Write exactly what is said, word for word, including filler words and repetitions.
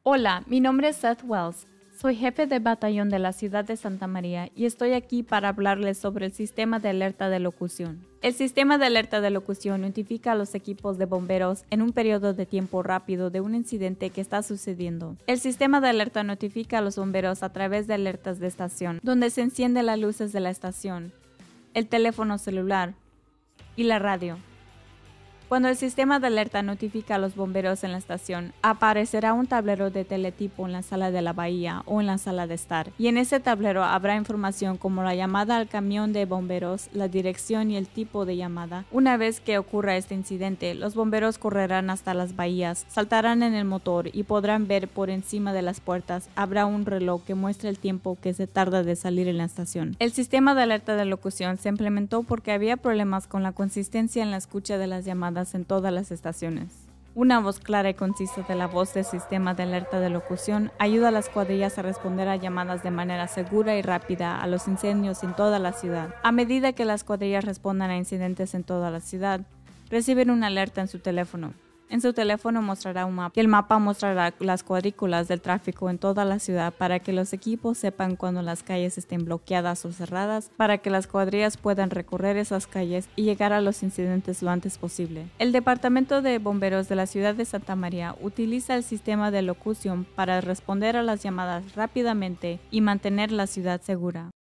Hola, mi nombre es Seth Wells. Soy jefe de batallón de la ciudad de Santa María y estoy aquí para hablarles sobre el sistema de alerta de locución. El sistema de alerta de locución notifica a los equipos de bomberos en un periodo de tiempo rápido de un incidente que está sucediendo. El sistema de alerta notifica a los bomberos a través de alertas de estación, donde se encienden las luces de la estación, el teléfono celular y la radio. Cuando el sistema de alerta notifica a los bomberos en la estación, aparecerá un tablero de teletipo en la sala de la bahía o en la sala de estar, y en ese tablero habrá información como la llamada al camión de bomberos, la dirección y el tipo de llamada. Una vez que ocurra este incidente, los bomberos correrán hasta las bahías, saltarán en el motor y podrán ver por encima de las puertas. Habrá un reloj que muestra el tiempo que se tarda de salir en la estación. El sistema de alerta de locución se implementó porque había problemas con la consistencia en la escucha de las llamadas en todas las estaciones. Una voz clara y concisa de la voz del sistema de alerta de locución ayuda a las cuadrillas a responder a llamadas de manera segura y rápida a los incendios en toda la ciudad. A medida que las cuadrillas respondan a incidentes en toda la ciudad, reciben una alerta en su teléfono. En su teléfono mostrará un mapa y el mapa mostrará las cuadrículas del tráfico en toda la ciudad para que los equipos sepan cuando las calles estén bloqueadas o cerradas, para que las cuadrillas puedan recorrer esas calles y llegar a los incidentes lo antes posible. El Departamento de Bomberos de la ciudad de Santa María utiliza el sistema de locución para responder a las llamadas rápidamente y mantener la ciudad segura.